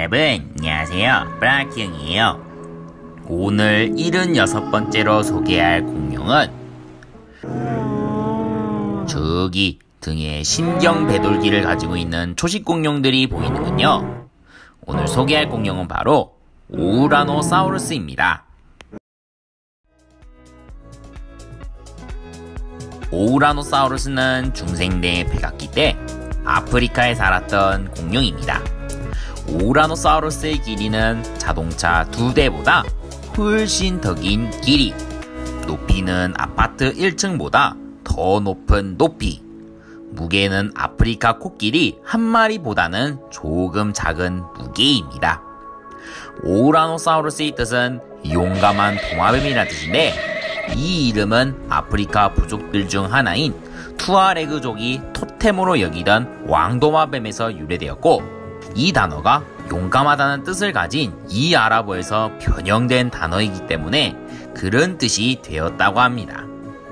여러분 안녕하세요, 브라키 형이에요. 오늘 76번째로 소개할 공룡은 저기 등에 신경 배돌기를 가지고 있는 초식 공룡들이 보이는군요. 오늘 소개할 공룡은 바로 오우라노사우루스입니다. 오우라노사우루스는 중생대 백악기 때 아프리카에 살았던 공룡입니다. 오우라노사우루스의 길이는 자동차 2대보다 훨씬 더 긴 길이, 높이는 아파트 1층보다 더 높은 높이, 무게는 아프리카 코끼리 한 마리보다는 조금 작은 무게입니다. 오우라노사우루스의 뜻은 용감한 도마뱀이라는 뜻인데, 이 이름은 아프리카 부족들 중 하나인 투아레그족이 토템으로 여기던 왕도마뱀에서 유래되었고, 이 단어가 용감하다는 뜻을 가진 이 아랍어에서 변형된 단어이기 때문에 그런 뜻이 되었다고 합니다.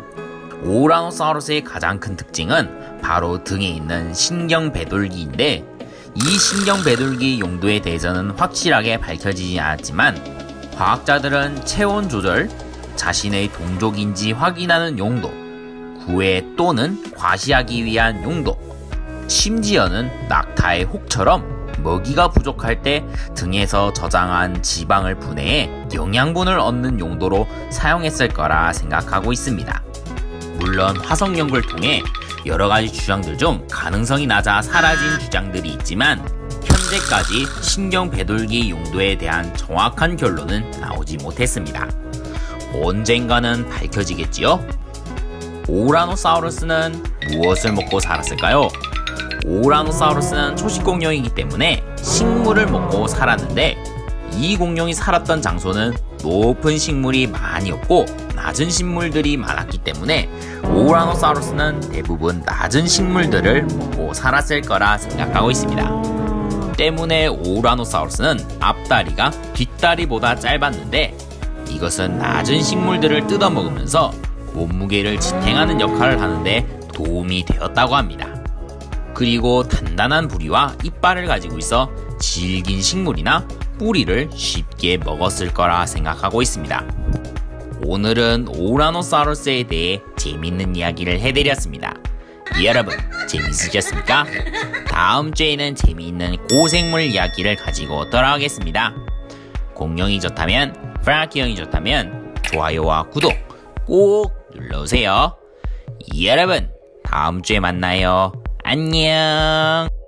오우라노사우루스의 가장 큰 특징은 바로 등에 있는 신경 배돌기인데, 이 신경 배돌기 용도에 대해서는 확실하게 밝혀지지 않았지만 과학자들은 체온 조절, 자신의 동족인지 확인하는 용도, 구애 또는 과시하기 위한 용도, 심지어는 낙타의 혹처럼 먹이가 부족할 때 등에서 저장한 지방을 분해해 영양분을 얻는 용도로 사용했을 거라 생각하고 있습니다. 물론 화석 연구를 통해 여러가지 주장들 중 가능성이 낮아 사라진 주장들이 있지만 현재까지 신경 배돌기 용도에 대한 정확한 결론은 나오지 못했습니다. 언젠가는 밝혀지겠지요? 오우라노사우루스는 무엇을 먹고 살았을까요? 오우라노사우루스는 초식 공룡이기 때문에 식물을 먹고 살았는데, 이 공룡이 살았던 장소는 높은 식물이 많이 없고 낮은 식물들이 많았기 때문에 오우라노사우루스는 대부분 낮은 식물들을 먹고 살았을 거라 생각하고 있습니다. 때문에 오우라노사우루스는 앞다리가 뒷다리보다 짧았는데, 이것은 낮은 식물들을 뜯어먹으면서 몸무게를 지탱하는 역할을 하는데 도움이 되었다고 합니다. 그리고 단단한 부리와 이빨을 가지고 있어 질긴 식물이나 뿌리를 쉽게 먹었을 거라 생각하고 있습니다. 오늘은 오우라노사우루스에 대해 재밌는 이야기를 해드렸습니다. 여러분 재밌으셨습니까? 다음 주에는 재미있는 고생물 이야기를 가지고 돌아오겠습니다. 공룡이 좋다면, 브라키 형이 좋다면 좋아요와 구독 꼭 눌러주세요. 여러분 다음 주에 만나요. 안녕.